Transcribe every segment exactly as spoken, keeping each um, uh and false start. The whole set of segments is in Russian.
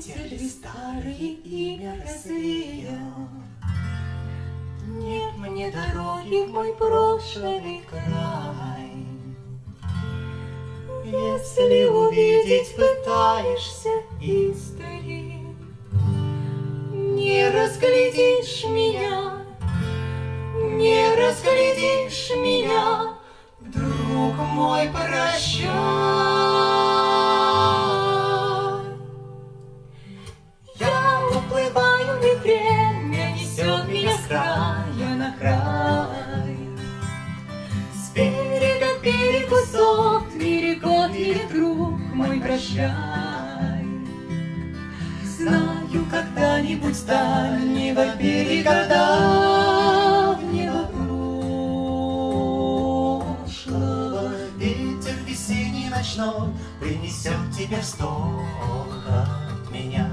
Вытерли старые имя развея. Нет мне дороги в мой прошлый край. Если увидеть пытаешься издали, не разглядишь меня, не разглядишь меня, друг мой, прощай. Я уплываю, и время несет меня с края на край. С берега к берегу сотни рекот, и друг мой, прощай. Знаю, когда-нибудь с дальнего берега давнего прошлого ветер весенний ночной принесет тебе вздох от меня.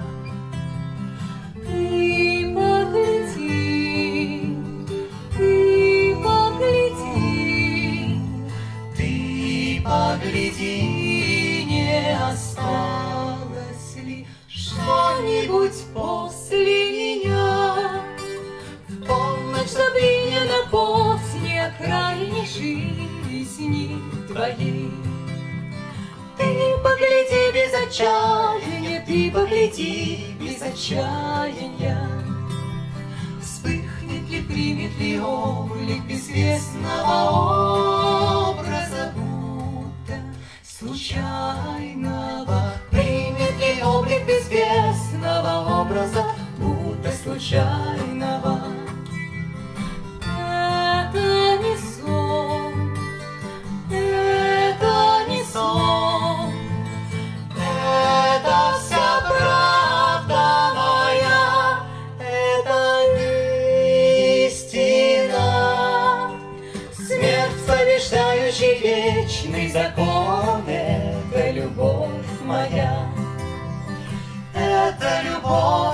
Ты погляди, ты погляди, ты погляди, не осталось ли что-нибудь после меня? В полночь забвения на поздней окраине жизни твоей. Ты погляди без отчаяния, ты погляди без отчаяния. Вспыхнет ли, примет ли облик безвестного образа, будто случайного? Примет ли облик безвестного образа, будто случайного? Это не сон, это не сон, это вся правда моя, это истина. Смерть, побеждающий вечный закон, это любовь моя, это любовь.